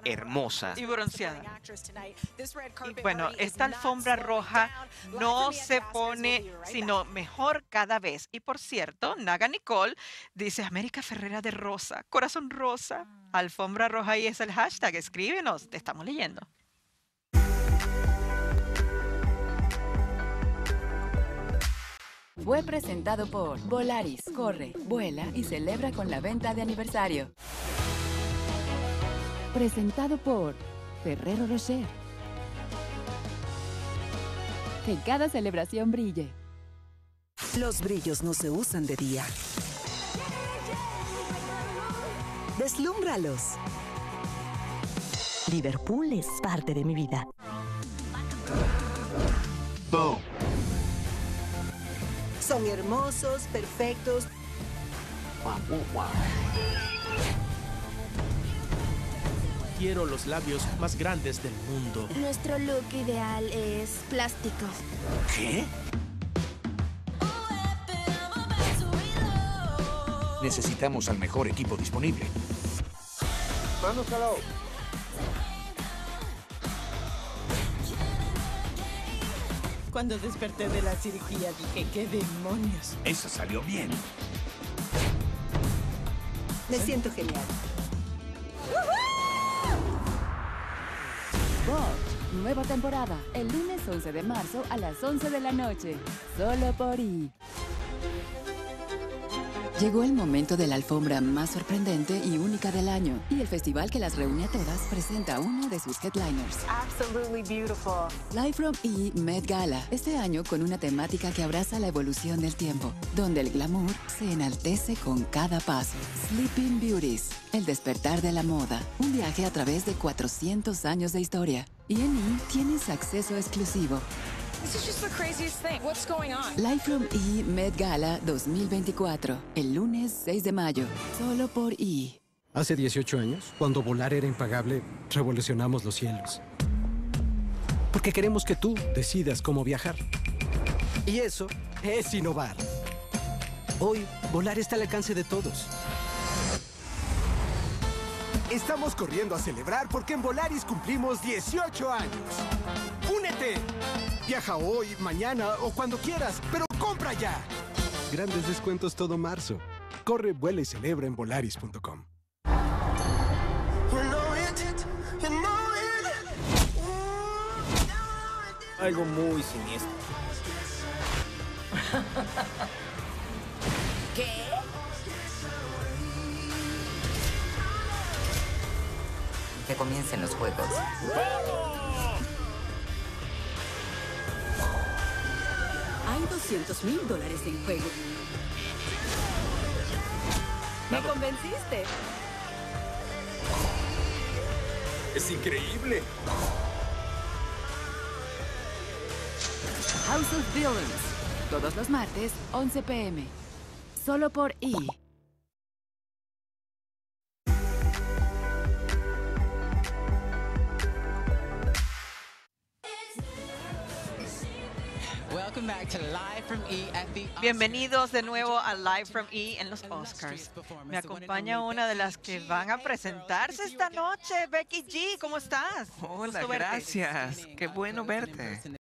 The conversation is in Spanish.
hermosa. Y bronceada. Y bueno, esta alfombra roja no se pone sino mejor cada vez. Y por cierto, Naga Nicole dice América Ferrera de rosa, corazón rosa, alfombra roja y es el hashtag. Escríbenos, te estamos leyendo. Fue presentado por Volaris. Corre, vuela y celebra con la venta de aniversario. Presentado por Ferrero Rocher. Que cada celebración brille. Los brillos no se usan de día. Deslúmbralos. Liverpool es parte de mi vida. Boom. Son hermosos, perfectos. Quiero los labios más grandes del mundo. Nuestro look ideal es plástico. ¿Qué? Necesitamos al mejor equipo disponible. ¡Mándoselo! Cuando desperté de la cirugía dije, ¿qué demonios? Eso salió bien. Me siento genial. Bosch, nueva temporada. El lunes 11 de marzo a las 11 de la noche. Solo por E! Llegó el momento de la alfombra más sorprendente y única del año. Y el festival que las reúne a todas presenta a uno de sus headliners. Absolutely beautiful. Live from E! Met Gala. Este año con una temática que abraza la evolución del tiempo, donde el glamour se enaltece con cada paso. Sleeping Beauties. El despertar de la moda. Un viaje a través de 400 años de historia. Y en E! tienes acceso exclusivo. This is just the craziest thing. What's going on? Live from E! Met Gala 2024. El lunes 6 de mayo. Solo por E! Hace 18 años, cuando volar era impagable, revolucionamos los cielos. Porque queremos que tú decidas cómo viajar. Y eso es innovar. Hoy, volar está al alcance de todos. Estamos corriendo a celebrar porque en Volaris cumplimos 18 años. ¡Únete! Viaja hoy, mañana o cuando quieras, pero compra ya. Grandes descuentos todo marzo. Corre, vuela y celebra en Volaris.com. Algo muy siniestro. ¿Qué? Que comiencen los juegos. Hay $200,000 en juego. ¡Me convenciste! ¡Es increíble! House of Villains. Todos los martes, 11 p.m. Solo por E! Bienvenidos de nuevo a Live from E! En los Oscars. Me acompaña una de las que van a presentarse esta noche, Becky G. ¿Cómo estás? Hola, Gusto verte. gracias. Qué bueno verte.